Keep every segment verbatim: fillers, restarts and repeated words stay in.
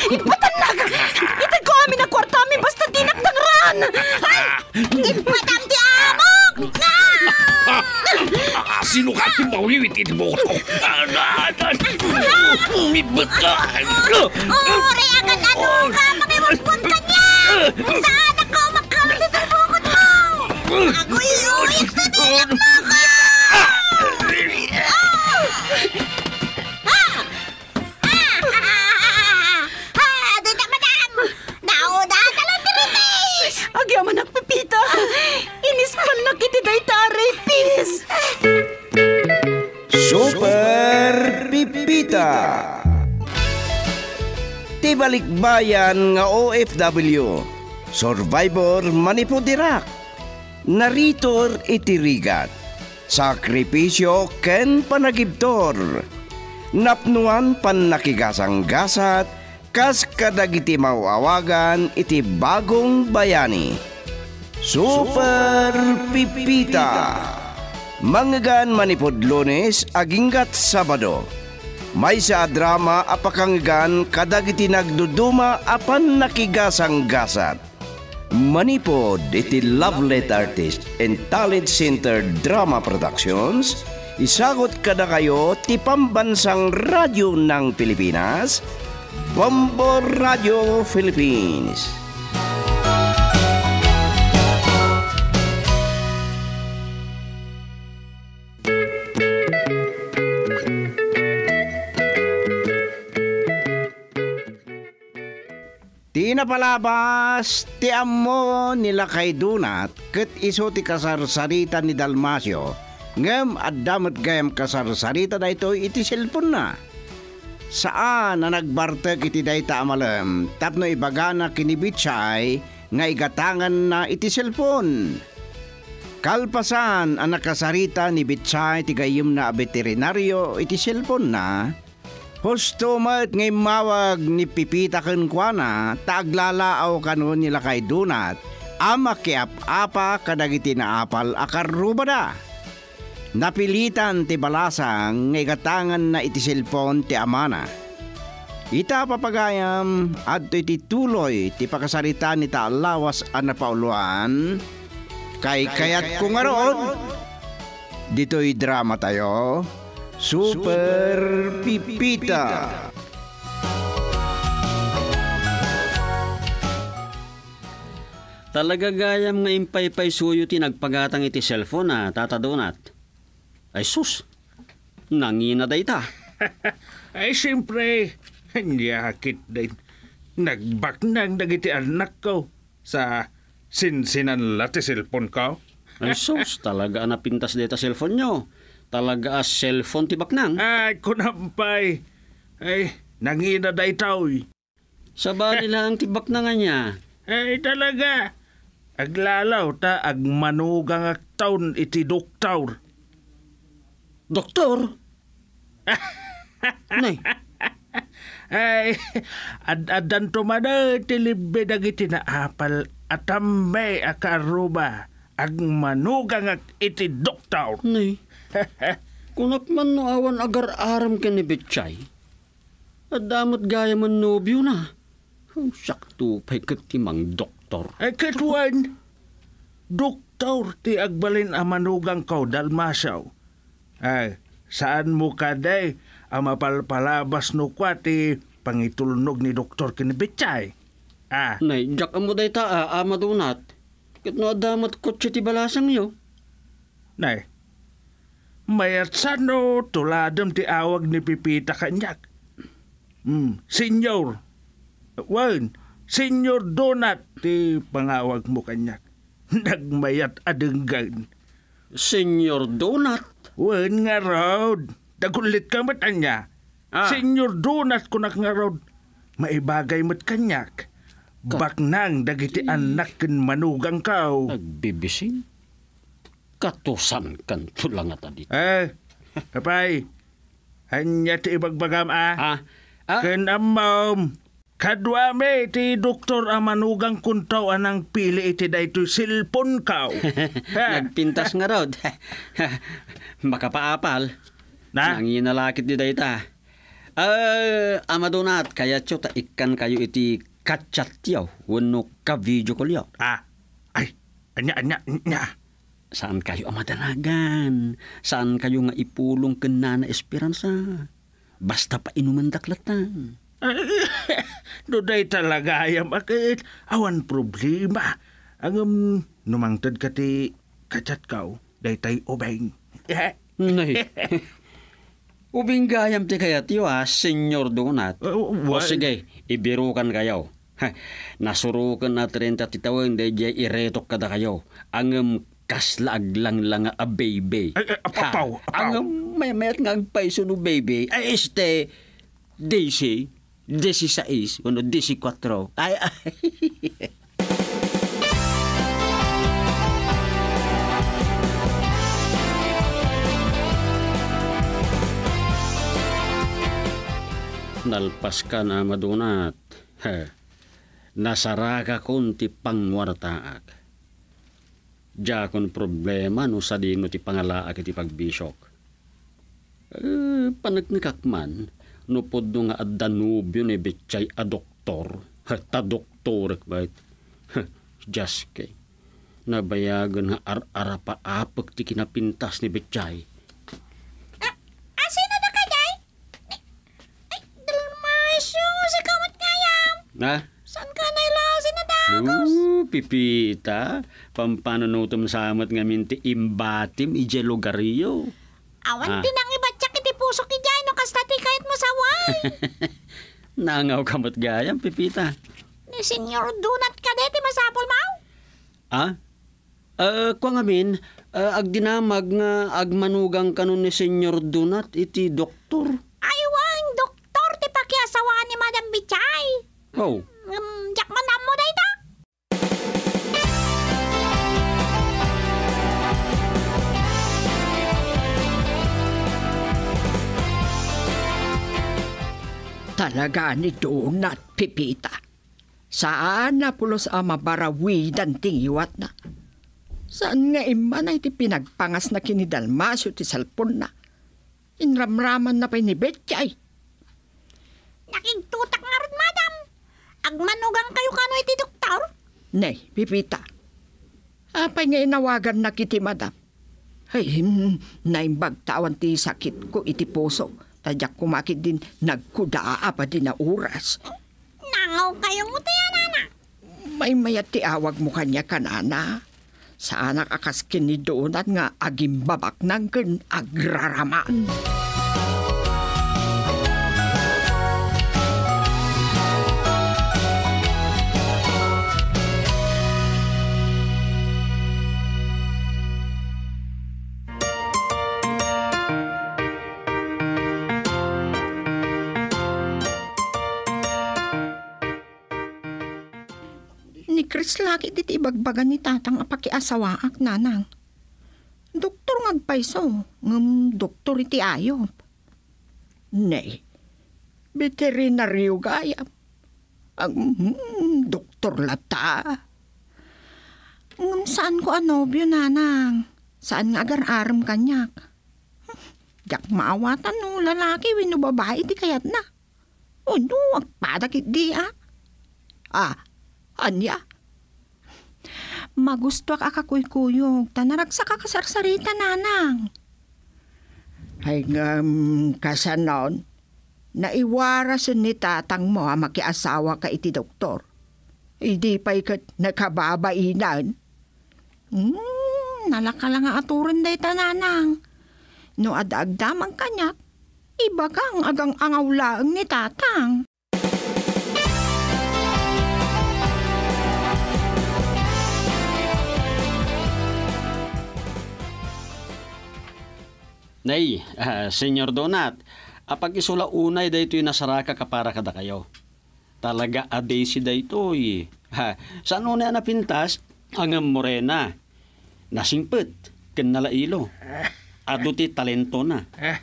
Ipatanag! Itag ko amin ang kwarta amin basta dinagdangran! Ay! Ipatam ti amok! Sino ka si Mauliwit mo ko? Umibot ka! Uri, agad ano ka! Makiwagpon ka niya! Saan ako magkamit ito bukod mo? Ako iuwit na nilak mo ka! Agyaman nagpipita. Inispan na kiti day taray, pis. Super Pipita. Tibalikbayan nga O F W. Survivor manipudirak. Naritor itirigat. Sakripisyo ken panagibtor. Napnuan pan nakigasang-gasat kas kadagiti mawawagan iti bagong bayani. Super Pipita. Manggan manipod Lunes aginggat Sabado. May sa drama apakanggan kadagiti nagduduma apan nakigasang-gasat. Manipod iti Love Letter Artist and Talent Center Drama Productions. Isagot kada kayo ti pambansang radyo ng Pilipinas, Bombo Radio Philippines. Ti napalabas, ti ammo nila kay Dunat, ket iso ti kasarsarita ni Dalmasio, ngem addamet gayam kasarsarita da ito iti cellphone na. Saan na nagbartek iti dayta amalem, tapno ibagana kinibitsay nga igatangan na iti cellphone. Kalpasan ang nakasarita ni Bitsay ti gayem na veterinaryo iti cellphone na. Husto mat ngay mawag ni Pipita ken kuana taaglalaaw kanon nila kay Dunat ama kiap-apa kadagiti naapal akarubada. Napilitan ti balasang ngay gatangan na iti cellphone ti amana. Ita papagayam adto iti tuloy ti pakasarita ni taalawas a napauluan kay kayat kung aron. Dito'y drama tayo. Super Pipita. Talaga gayam nga impay-pay suyo ti nagpagatang iti cellphone na tatadunat. Ay sus, nangina day ta. Ay siyempre, nyakit din. Nagbaknang dagiti anak ko sa sinsinan lati cellphone ko. Ay sus, talaga napintas dita cellphone nyo. Talaga as cellphone tibak nang. Ay, kunampay. Ay, nangina day tao'y. Saba nila ang tibak na nga niya. Ay, talaga. Aglalaw ta agmanugang ak taon iti doktor. Doktor? Nay. Ay, ad-adan tumada tilibe dagiti na apal atambay akaruba agmanugang ak iti doktor. Nay. Kunak man no awan agar aram ka ni Betchay. At damot gaya man nobyo na. Ang sakto pa'y katimang doktor. Ay katwan, doktor ti agbalin amanugang ko dalmasaw. Ay, saan mo kaday ang mapalpalabas no kwa ti pangitulnog ni doktor kini Betchay? Ah. Nay, jak mo day ta ah, ama dunat. Kat no damot kotse ti balasang yo. Nay, mayat sano tuladam ti awag ni Pipita kanyak. Hmm, senyor. Wan, senyor Donat ti pangawag mo kanyak. Nagmayat adenggan. Senyor Donat? Wan nga road. Dagulit ka mat anya. Ah. Senyor Donat kunak nga road. Maibagay mat kanyak. Ka- Baknang dagiti anak ken manugang kao. Nagbibising? Katusan kan tulang at adit. Eh, kapay, hanya ti ibagbagam ah. Ah? Ah? Ken amam, kadwa me ti doktor amanugang kuntaw anang pili iti daytoy silpon kaw. Nagpintas nga raw. Makapaapal. Na? Nanginalakit di dayta. Ah, ama Donat, kaya tiyo ta ikan kayo iti kachat yaw, wano ka video call yaw. Ah, ay, anya, anya, anya. Saan kayo ang madalagan? Saan kayo nga ipulong kena na esperansa? Basta pa inuman daklatan. Duday talaga ayam akit. Awan problema. Ang um, numangtad ka ti kachat kaw, day tay obeng. Nay. Ubing gayam ti kaya tiyo ha, Senyor Donat. Uh, O sige, ibirukan kayo. Ha, nasurukan na trenta titawang day jay iretok kada kayo. Ang um, kaslag lang lang a baby. Ay, ay, apaw, apaw. Ang um, may mayat nga ang paiso no baby. Ay este, Daisy, desiseis, ano, desikwatro. Ay, ay. Nalpas ka na madunat. Ha. Nasaraka kon ti pangwartaak. Diya kon problema no sa dino ti pangalaak iti pagbisok. Eh, panagnikakman, no pod no nga addanubyo ni Betchay a doktor. Ha, ta doktor, right? Ha, just kay. Nabayagan nga ar-ara pa apag ti kinapintas ni Betchay. Ah, ah, sino na ka, Day? Ay, ay, Dalmasyo, si kamot ngayam. Na? Saan ka nailasin na dagos? Uh, pipita, pampananutom samat nga minti imbatim ije lugaryo. Awan Ah. tinang ibatsak iti puso ki Day, no kastati kahit masaway. Nangaw kamot gayam, pipita. Ni Senyor Donat ka deti masapol mau. Ah? Uh, kwa ngamin, uh, agdinamag nga agmanugang kanon ni Senyor Donat iti doktor. Ay, wang doktor ti pakiasawaan ni Madam Bichay. Oh, Um, jak manam mo day ta? Talaga ni Donat, Pipita. Saan na pulos ang mabarawidan tingiwat na? Saan nga iman ay ti pinagpangas na kinidalmasyo ti salpon na? Inramraman na pa ni Betchay. Nakigtutak nga rin, Madam. Agmanugang kayo kano iti doktor? Nay, Pipita. Apay nga inawagan na kiti madam. Ay, hmm, naimbag tawan ti sakit ko iti puso. Tadyak kumakit din nagkudaa pa din na oras. Nangaw kayong mutayan, anak. May mayat ti awag mo kanya kanana. Saan nakakaskin ni Donat nga agimbabak ng ken agraraman. Ni Chris lagi dit ibagbagan ni tatang apakiasawaak nanang. Doktor ngagpaiso, ngam doktor iti ayop. Nay, veterinaryo gayam. Ang mm, doktor lata. Ngam saan ko anobyo nanang? Saan nga agar-aram kanyak? Jak maawatan no lalaki wino babae ti kayat na. O no, agpadakit di ah. Ah, anya? Magusto ka kakuykuyog, tanaragsak ka kasarsarita, nanang. Ay nga, um, kasanon, naiwarasan ni tatang mo ang makiasawa ka iti doktor. Hindi pa ikat nakababainan. Hmm, nalaka lang ang aturan day tananang. No adagdamang kanyak, iba kang agang angawlaang ni tatang. Nay, uh, Senyor Donat, apag isula unay daytoy nasaraka kapara kada kayo. Talaga a Daisy daytoy. Ha, saan una napintas ang morena? Nasingpet, ken nalailo. Adu ti talento na.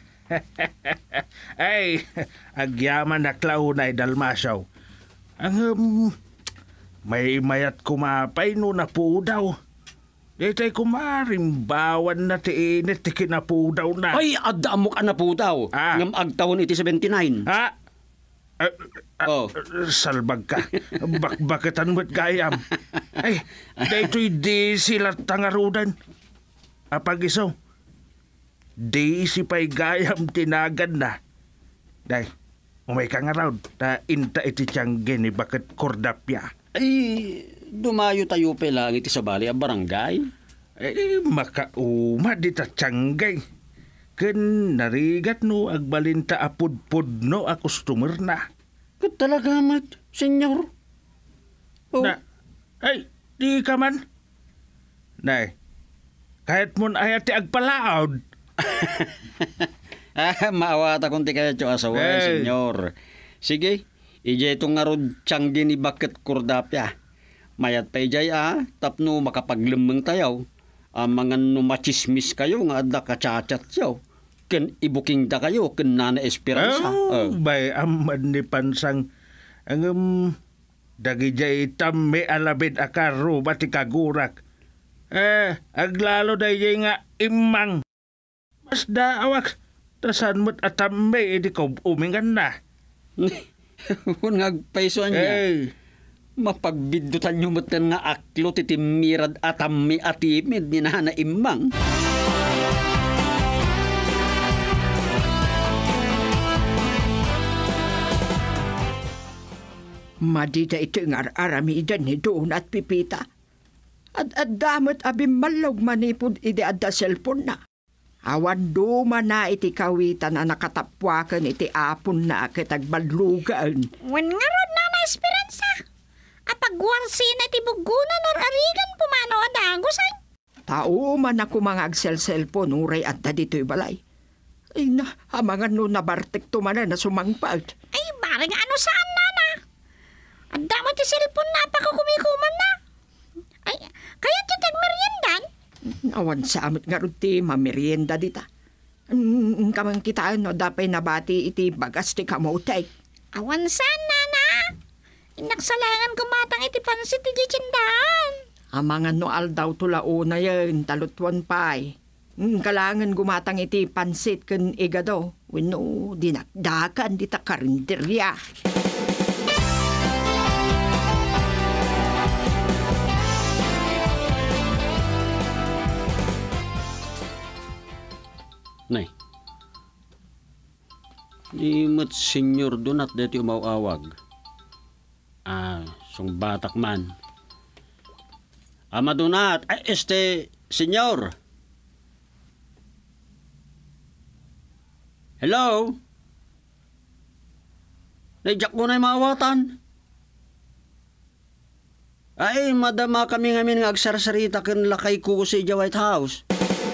Ay, agyaman na klaunay dalmasyaw. Ang um, may mayat kumapay no na po daw. Daytay kumarimbawan na ti init ti kinapudaw na. Ay, adda mo ka na po daw. Ah. Ngam agtawon iti seventy-nine. Ha? Ah, ah, Oh. Salbag ka. Bakbakatan mo't gayam. Ay, daytoy di sila tangarudan. Apag iso, di si pa'y gayam tinagan na. Day, umay ka nga raw, ta inta iti tiyangge ni bakit kordapya. Ay, dumayo tayo pa lang iti sa bali a barangay. Eh, makauma di ta tiyangge. Ken narigat no, agbalinta apudpud no, a customer na. Kat talaga mat, senyor. Oh. Na, ay, di ka man. Nay, kahit mon ayat ti agpalaod. Ah, maawata kung ti kaya tyo asawa, Hey. senyor. Sige, ijay itong ngarod tiyang ni bakit kurdapya. Mayat pa ijay ah, tapno makapaglimang tayaw. Ang mga numachismis kayo nga adda kachachat yaw. Ken ibuking da kayo, ken nana esperanza. Oh, Oh. bay amman ni pansang ang um, dagijay tamme alabid akaro bati kagurak. Eh, aglalo dayjay nga imang. Mas daawak, tasan mo't atamme, edi ko umingan na. Kung ngagpaiso niya, Eh, mapagbidutan nyo matan nga aklo titimirad atami atimid ni nana imang. Madida ito nga aramidan ni doon at pipita. At at damot abim malog manipod iti adda cellphone na. Awan duma na iti kawitan na nakatapwakan iti apon na kitagbalugan. Wan nga rod na na esperanza. Apagwarsin iti bugunan or arigan pumano adagusay. Tao man ako mga agsel-cellphone uray adda dito'y balay. Ay na, hamangan no nabartek tumana na sumangpag. Ay, barang ano saan na na? Ang damo ti cellphone na pakakumikuman na. Ay, kaya ti tagmeriendan? Awan sa amit nga ron ti mamerienda dita. Mm, kamang kitaan no dapay nabati iti bagas ti kamotay. Awan saan na na? Inaksalangan kumatang iti pansit ti gitsindahan. Amangan no aldaw tulao na yan, talutwan pa'y. Mm, kalangan gumatang iti pansit kan igado. Wino, dinakdakan dita karinderya. Nay, di mat senyor doon at dati umawawag. Ah, sung batak man. Ama donat, ay este, senyor. Hello? Naijak mo na yung maawatan. Ay, madama kami ngamin nga agsarsarita kan lakay ko sa White House.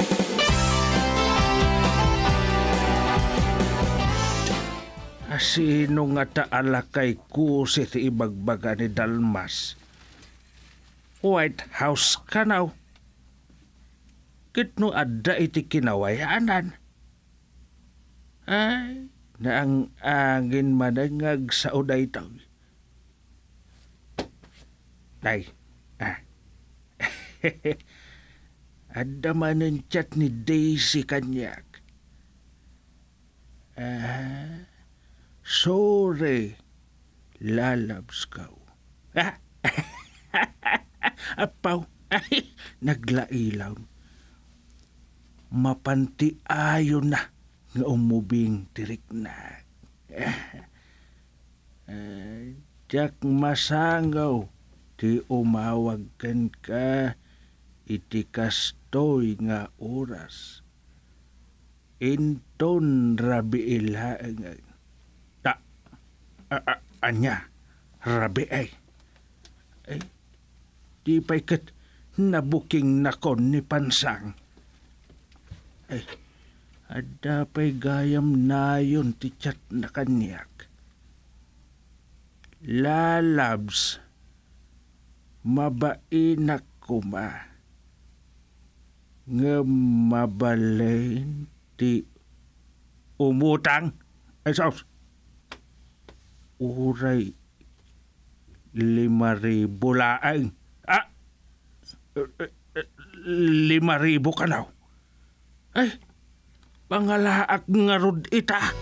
sino nga taala kay ku si ti ibagbaga ni Dalmas. White House ka now. Kitno adda iti kinawayanan. Ay, na ang angin manangag sa uday taw. Nay, ah. Adda man ang chat ni Daisy kanyak. Ah, sorry, lalabs ka. Ah, apaw, ay, naglailaw. Mapanti ayo na nga umubing tirik na. Uh, Jack masangaw, ti umawag kan ka, iti kastoy nga oras. Inton rabi ilaang. Ta, a- a- anya, rabi ay. Ay, di pa'y kat nabuking nakon ni Pansang. Ay, ada pa'y gayam na yun ti chat na kanyak. Lalabs, mabainak kuma. Nga mabalain ti umutang. Ay, saus. Uray, lima ribu laang. Ah, lima ribo ka na. Ay, pangalaak nga rod ita.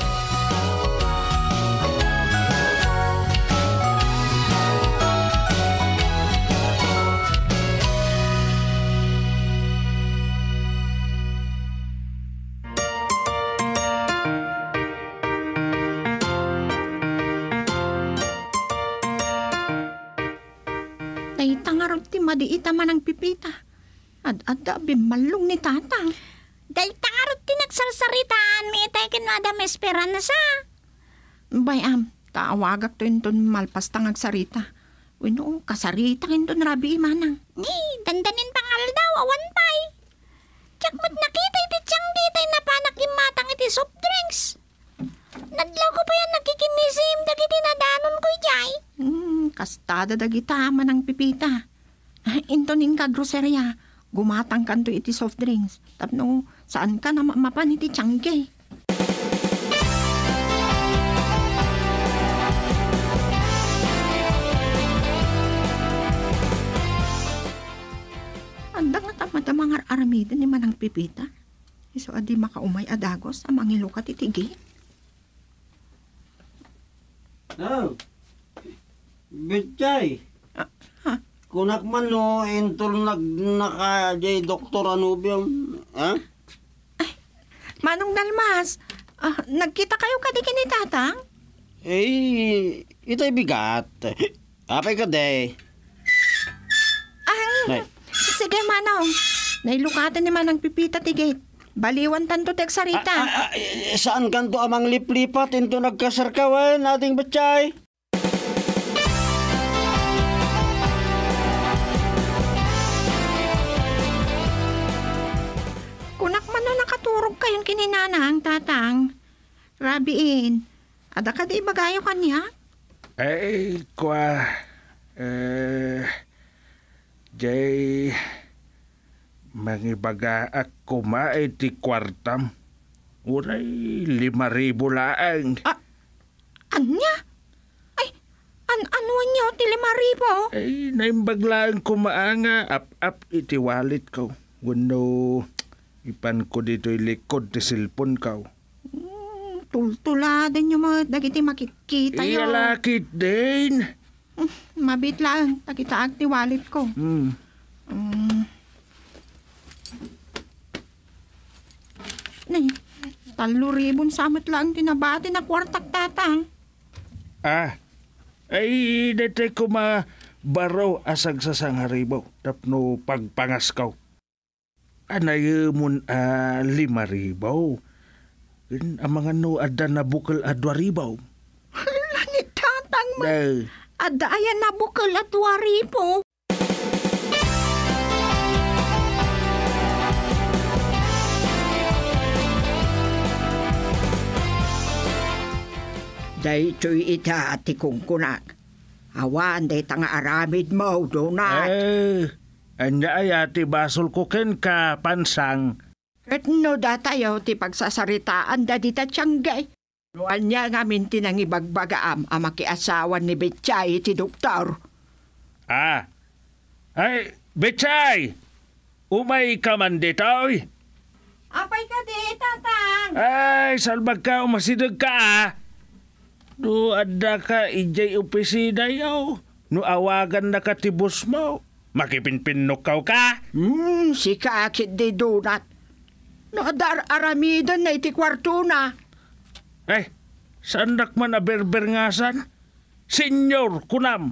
Tangarod ti madiita man ang pipita. Ad-ada bimalong ni tatang. Day tangarot ti nagsarsaritaan mi itay kin Madam Esperanza. Bayam, taawagak to inton malpas tangag sarita. Wino, kasarita inton rabi manang. Ni, dandanin pangal daw, awan pay. Tsak mo't nakita iti tiyang ditay na panak imatang iti soft drinks. Nadlaw ko pa yan nakikinisim dagiti nadanon ko jay. Hmm, kastada dagita man ang pipita. Inton in ka grocerya, gumatang kanto iti soft drinks. Tapno, saan ka na mapan iti tiyangge? Anda nga tamad ang mga aramida ni manang pipita. Iso adi makaumay adagos ang mangilukat itigi. No. Betchay. Ah, ha? Kunak man no, intol nag naka jay doktor Anubium. Ha? Manong Dalmas, ah, nagkita kayo kadiki ni tatang? Eh, itay bigat. Apay ka day. Ang, Nay. sige manong, nailukatan ni manang pipita tigit. Baliwan tanto tek sarita. Ah, ah, eh, saan kanto amang liplipat into nagkasarkawan ating Betchay? Kunak man no nakaturog kayon kininanang tatang. Rabiin, ada ka di bagayo kanya? Ay, kwa, eh, jay, mangibaga ako maay ti kwartam. Uray, lima ribo laang. Ah, anya? Ay, an anuan niyo ti lima ribo? Ay, naimbaglaan ko maanga, ap-ap iti wallet ko. Wano, ipan ko dito likod ti silpon ko. Hmm, tultuladan niyo mo, dagiti makikita yo. Iyalakit din. Hmm, mabit lang, takitaag ti wallet ko. Hmm. Hmm. Nay, talo ribon samot lang tinabati na kwartak tatang. Ah, ay, dati ko ma baro asag sa sangaribaw. Tapno pagpangaskaw. Anay mun uh, lima ribaw. Yun, ang mga no ada na bukal adwa ribaw. Hala ni tatang mo. Day, Ada ayan na bukal at wari po. Day choy ita at tikong kunak. Awan day tanga aramid mo, donat. eh, anya ay ati basol ko ken ka pansang. At no datayo ti pagsasaritaan da dita tiyangay. Noan niya ngamin tinang ibagbagaam ang makiasawan ni Betchay ti doktor. Ah, ay, Betchay! Umay ka man ditoy. Apay ka di, tatang. Ay, salbag ka, umasidag ka ah. No, adda ka, ijay opisina yaw. No, awagan na ka tibos mo. Makipinpinukaw ka. Hmm, si kakit di donat. No, adar aramidan na iti kwarto na. Eh, saan nakman a berber-ngasan? Senyor, kunam.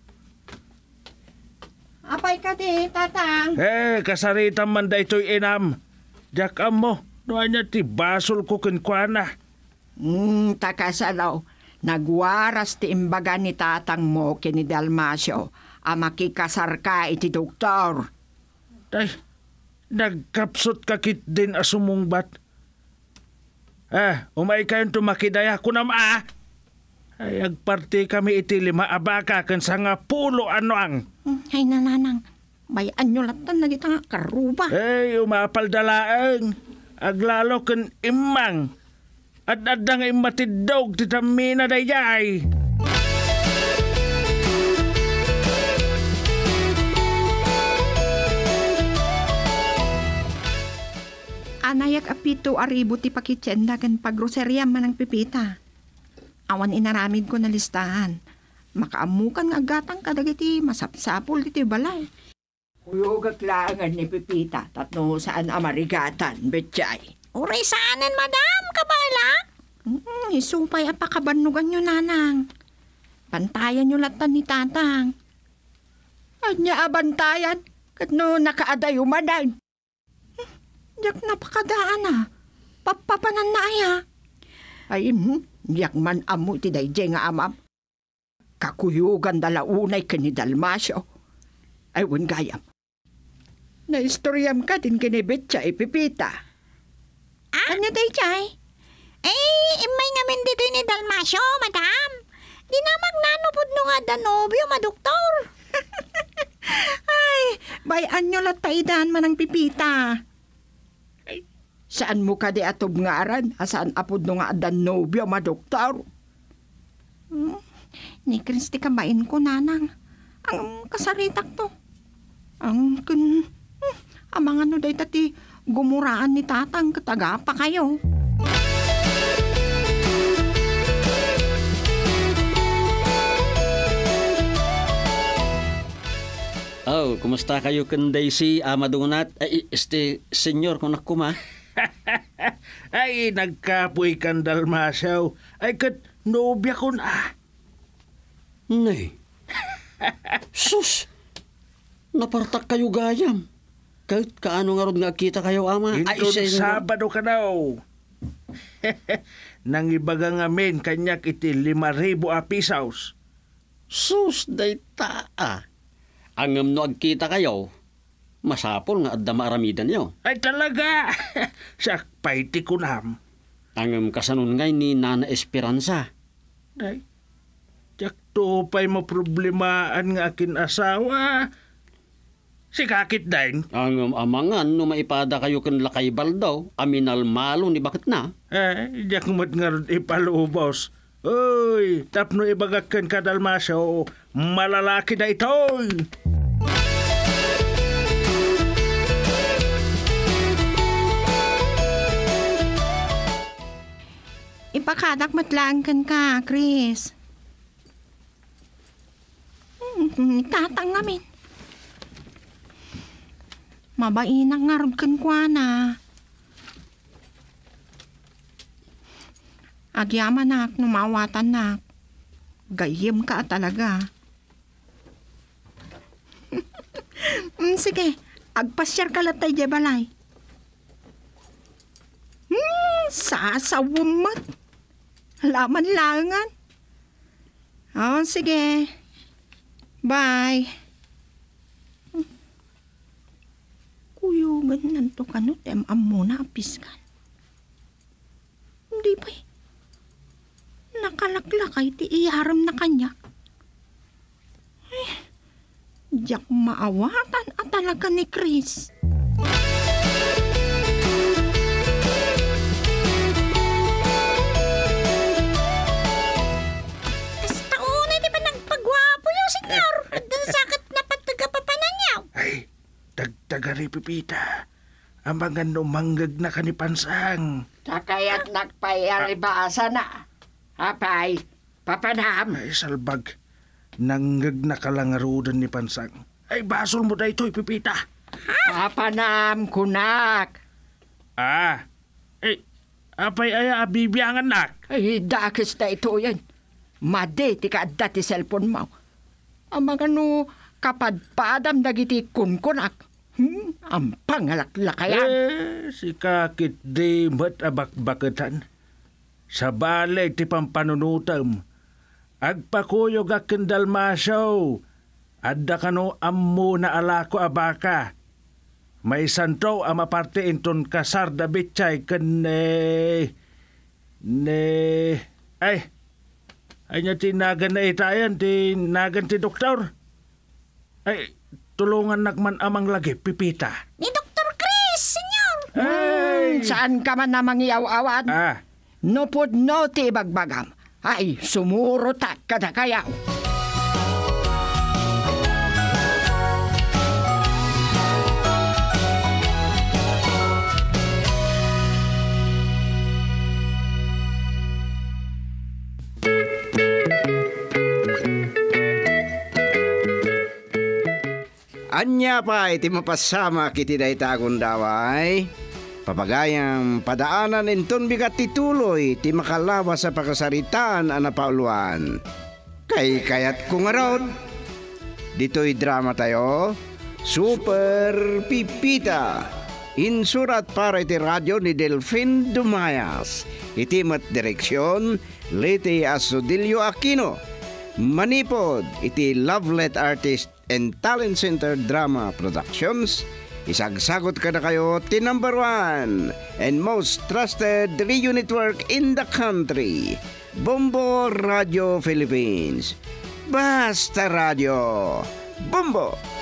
Apay ka di, tatang. Eh, kasaritan man da ito'y inam. Jakam mo, no anya ti basol ko kinkwana. Hmm, takasalaw. Nagwaras ti imbaga ni tatang mo kini Dalmasio a makikasar ka iti doktor. Ay, nagkapsot kakit din asumungbat. Ah, umay kayon tumakidaya ko nam ah. Ay, agparti kami iti lima abaka kan sa nga pulo ano ang. Hmm, ay nananang, bayan nyo latan na kita nga karuba. Ay, umapal dalaang. Aglalo kan imang. At adang imatidog ti tamina dayay. Naanayak apito aribo ti pakitsenda kan paggroserya manang pipita. Awan inaramid ko na listahan. Makaamukan nga gatang kadagiti masapsapol diti balay. Kuyogak laangan ni pipita tatno saan amarigatan, betchay. Uray saanan, madam, kabala? Hmm, isupay apakabanugan nyo, nanang. Bantayan nyo latan ni tatang. Anya abantayan, kat no nakaaday umaday. Hmm, yak napakadaan na. Papapanan na aya. Ay, hmm, yak man amo ti dayjay nga amam. Kakuyugan dalaunay ka ni Dalmasyo. Ay, wan gayam. Naistoryam ka din kinibit siya ipipita. Ah? Ano dayjay? Eh, imay ngamin dito ni Dalmasyo, madam. Di na magnanupod no nga danobyo, madoktor. Ay, bayan nyo lataidan manang pipita. Ay, saan mo ka di atob nga aran? Asaan apod no nga adan nobyo, madoktor? Hmm, ni Kristi kabain ko, nanang. Ang kasaritak to. Ang kun... Hmm, amang ano day tati gumuraan ni tatang kataga pa kayo. Oh, kumusta kayo kanday si Amadunat? Ay, este, senyor kung nakuma. Ay, nagkapoy kang Dalmasyaw. Ay, kat nobya ko na. Nay. Sus! Napartak kayo gayam. Kahit kaano nga ron nga kita kayo, ama. Intun Sabado ka daw. Nang ibaga nga men, kanyak iti lima ribo a pisaws. Sus, day taa. Angam no agkita kayo, masapol nga adda maaramidan niyo. Ay talaga! Siya, paiti ko nam. Angam kasanon ngay ni Nana Esperanza. Ay, tiyak to pa'y maproblemahan nga akin asawa. Si kakit din. Angam amangan no maipada kayo kan lakay baldaw, aminal malo ni bakit na. Eh, diyak mo't nga rin ipalubos. Uy, tapno ibagakan ka Dalmasyo, malalaki na ito'y. Ipakadak matlangan ka, Chris. Hmm, tatang namin. Mabainak nga rin kan kwa na. Agyaman nak, numawatan nak. Gayem ka talaga. mm, sige, agpasyar ka latay di balay. Hmm, sasawumat. Laman langan. Oh, sige. Bye. Kuyugan nanto kanot em amuna apiskan. Hindi pa eh. Nakalaklakay ti iyaram na kanya. Eh, diyak maawatan at talaga ni Chris. Hasta una di ba nagpagwapo yung senyor? At sakit na patagapapanan niya. Ay, dagdagari pipita. Ang mga numanggag na kanipansang. Takayat nagpayaribasa na. Apay, papanam. Ay, salbag. Nanggag na kalangarudan ni pansang. Ay, basol mo da ito'y pipita. Papanam, kunak. Ah, eh, apay ay abibiyangan nak. Ay, dakis na ito yan. Made, ti kaadda ti cellphone mo. Ang mga no, kapadpadam dagiti kunkunak. Hmm, ang pangalaklakayan. Eh, si kakit di mat abakbaketan. Sa balay ti pampanunutam. Agpakuyog akin Dalmasyaw. Adda kano ammo na alako abaka. May santo ang maparte inton kasar da bitchay kan ne... Ne... Ay, ay niya tinagan na itayan, tinagan ti doktor. Ay, tulungan nakman amang lagi, pipita. Ni Doktor Chris, senyor. Ay! Saan ka man namang iyaw-awan? Ah, Nupod no ti bagbagam. Ay, sumuro ta kada kayaw. Anya pa iti mapasama kiti daytagon daway. Papagayang padaanan inton bigat tituloy ti makalawa sa pakasaritaan ang napauluan. Kay kayat kung arod, dito'y drama tayo, Super Pipita. Insurat para iti radyo ni Delfin Dumayas. Iti mat direksyon, Liti Asodilio Aquino. Manipod, iti Lovelet Artist and Talent Center Drama Productions. Isagsagot ka na kayo ti number one and most trusted radio network in the country, Bombo Radio Philippines. Basta Radio. Bombo!